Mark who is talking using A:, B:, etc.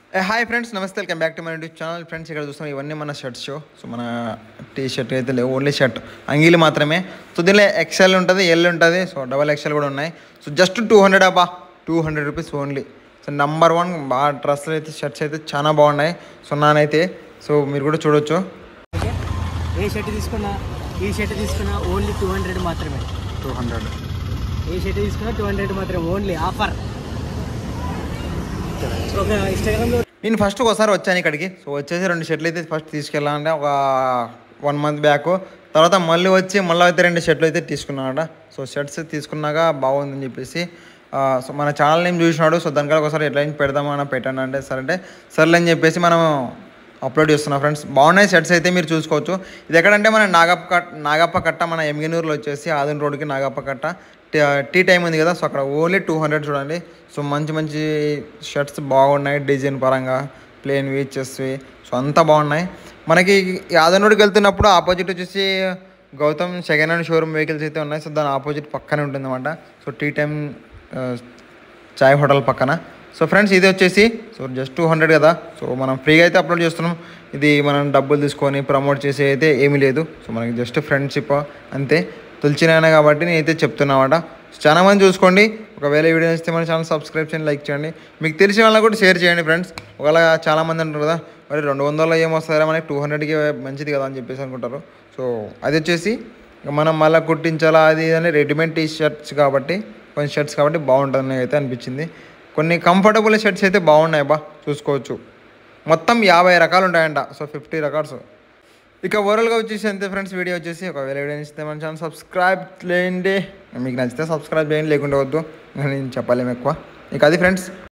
A: Hi friends, నమస్తే. Welcome back to my YouTube channel. Friends, ఇక్కడ చూస్తాం ఇవన్నీ మన షర్ట్స్ షో. సో మన టీ షర్ట్ అయితే లేవు, ఓన్లీ షర్ట్ అంగీలు మాత్రమే. సో దీనిలో ఎక్స్ఎల్ ఉంటుంది, ఎల్ ఉంటుంది, సో డబల్ ఎక్స్ఎల్ కూడా ఉన్నాయి. సో జస్ట్ 200 అబ్బా, 200 రూపీస్ ఓన్లీ. సో నెంబర్ 1 బాగా డ్రెస్సులు అయితే, షర్ట్స్ అయితే చాలా బాగున్నాయి. సో నానైతే సో మీరు కూడా చూడొచ్చు.
B: ఏ షర్ట్ తీసుకున్నా, ఈ షర్ట్ తీసుకున్నా ఓన్లీ 200 మాత్రమే.
A: 200
B: ఏ షర్ట్ తీసుకున్నా 200 మాత్రమే, ఓన్లీ ఆఫర్. ఇన్స్టాగ్రామ్లో
A: నేను ఫస్ట్ ఒకసారి వచ్చాను ఇక్కడికి. సో వచ్చేసి 2 షర్ట్లు అయితే ఫస్ట్ తీసుకెళ్ళాలంటే ఒక 1 మంత్ బ్యాక్. తర్వాత మళ్ళీ వచ్చి మళ్ళీ అయితే 2 షర్ట్లు అయితే తీసుకున్నాడ. సో షర్ట్స్ తీసుకున్నాక బాగుందని చెప్పేసి సో మన ఛానల్ నేమ్ చూసినాడు. సో దానికన్నా ఒకసారి ఎట్లా పెడదామని పెట్టండి అంటే సర్లే అని చెప్పేసి మనం అప్లోడ్ చేస్తున్నాం. ఫ్రెండ్స్, బాగున్నాయి షర్ట్స్ అయితే మీరు చూసుకోవచ్చు. ఇది ఎక్కడంటే మన నాగప్ప కట్ట, మన ఎమ్గినూరులో వచ్చేసి ఆదిన్ రోడ్కి నాగప్ప కట్ట టీ టైం ఉంది కదా. సో అక్కడ ఓన్లీ 200 చూడండి. సో మంచి మంచి షర్ట్స్ బాగున్నాయి, డిజైన్ పరంగా ప్లెయిన్వి, చెస్వి, సో అంతా బాగున్నాయి. మనకి ఆదిన్ రోడ్కి వెళ్తున్నప్పుడు ఆపోజిట్ వచ్చేసి Gautam second hand showroom vehicles అయితే ఉన్నాయి. సో దాని ఆపోజిట్ పక్కనే ఉంటుంది అనమాట. సో టీ టైం చాయ్ హోటల్ పక్కన. సో ఫ్రెండ్స్, ఇది వచ్చేసి సో జస్ట్ 200 కదా. సో మనం ఫ్రీగా అయితే అప్లోడ్ చేస్తున్నాం. ఇది మనం డబ్బులు తీసుకొని ప్రమోట్ చేసి అయితే ఏమీ లేదు. సో మనకి జస్ట్ ఫ్రెండ్షిప్ అంతే, తెలిసినాయన కాబట్టి నేనైతే చెప్తున్నామాట. చాలా మంది చూసుకోండి. ఒకవేళ వీడియో నచ్చితే మన ఛానల్ సబ్స్క్రైబ్ చేయండి, లైక్ చేయండి. మీకు తెలిసిన వాళ్ళకి కూడా షేర్ చేయండి ఫ్రెండ్స్. ఒకవేళ చాలామంది అంటారు కదా, మరి 200 ఏమొస్తారా మనకి, 200కి మంచిది కదా అని చెప్పేసి అనుకుంటారు. సో అది వచ్చేసి మనం మళ్ళీ కుట్టించాలా అది అని రెడీమేడ్ టీ షర్ట్స్ కాబట్టి, కొన్ని షర్ట్స్ కాబట్టి బాగుంటుంది అయితే అనిపించింది. కొన్ని కంఫర్టబుల్ షర్ట్స్ అయితే బాగున్నాయి బా, చూసుకోవచ్చు. మొత్తం 50 రకాలు ఉంటాయంట. సో 50 రకాల్స్. ఇక ఓవరాల్గా వచ్చేసి అంతే ఫ్రెండ్స్. వీడియో వచ్చేసి ఒకవేళ వీడియో నచ్చితే మన ఛానల్ సబ్స్క్రైబ్ చేయండి. మీకు నచ్చితే సబ్స్క్రైబ్ చేయండి, లేకుంటే వద్దు, నేను చెప్పలేము ఎక్కువ. ఇక అది ఫ్రెండ్స్.